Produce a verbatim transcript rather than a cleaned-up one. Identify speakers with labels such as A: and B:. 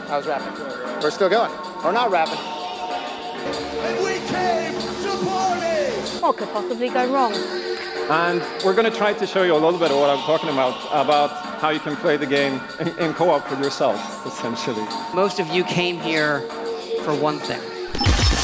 A: How's rapping? We're still going. We're not rapping.
B: And we came to party!
C: What could possibly go wrong?
D: And we're going to try to show you a little bit of what I'm talking about, about how you can play the game in, in co-op with yourself, essentially.
E: Most of you came here for one thing.